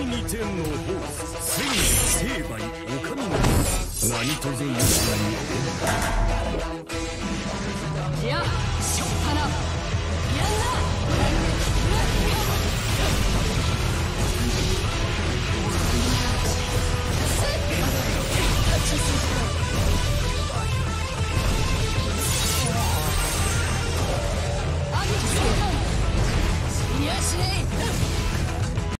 二天の法千里成敗お上の何とぞよしなに